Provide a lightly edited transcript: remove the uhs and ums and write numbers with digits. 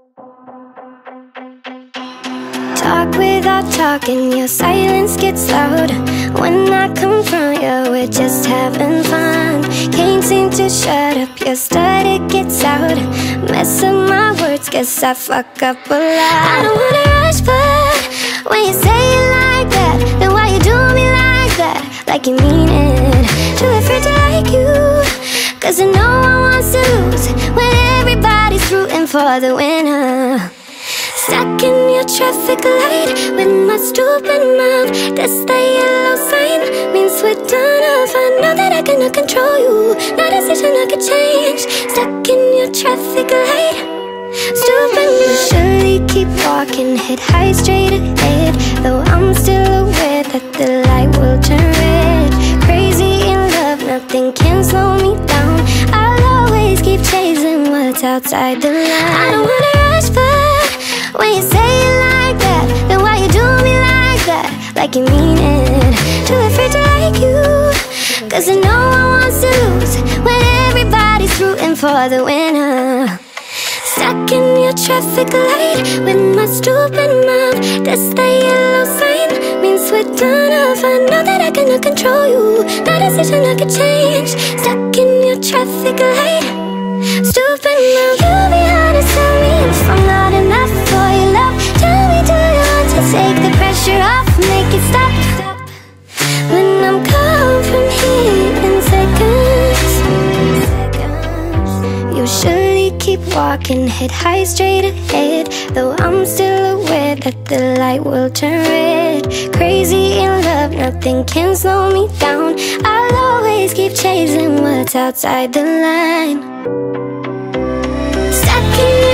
Talk without talking, your silence gets louder. When I confront you, we're just having fun. Can't seem to shut up, your stutter gets out. Mess up my words, guess I fuck up a lot. I don't wanna rush, but when you say it like that, then why you do me like that? Like you mean it. Too afraid to like you, cause I know I want to lose when everybody's rooting for the winner. Stuck in your traffic light with my stupid mouth. That's the yellow sign, means we're done off. I know that I cannot control you, no decision I could change. Stuck in your traffic light, stupid mouth. Surely keep walking, head high straight ahead, though I'm still aware that the light will turn red. Crazy in love, nothing can slow me down. I'll always keep chasing what's outside the line. I don't wanna rush, but when you say it like that, then why you do me like that? Like you mean it. Too afraid to like you, cause I know I want to lose when everybody's rooting for the winner. Stuck in your traffic light with my stupid mouth. That's the yellow sign, means we're done off. I know that I cannot control you, no decision I could change. Stuck in your traffic light, stupid mouth. You be honest, tell me if I'm not enough for your love. Tell me, do you want to take the pressure off, make it stop? When I'm gone from here in seconds, you surely keep walking, head high straight ahead, though I'm still aware that the light will turn red. Crazy in love, nothing can slow me down. I'll always keep chasing what's outside the line. Stuck in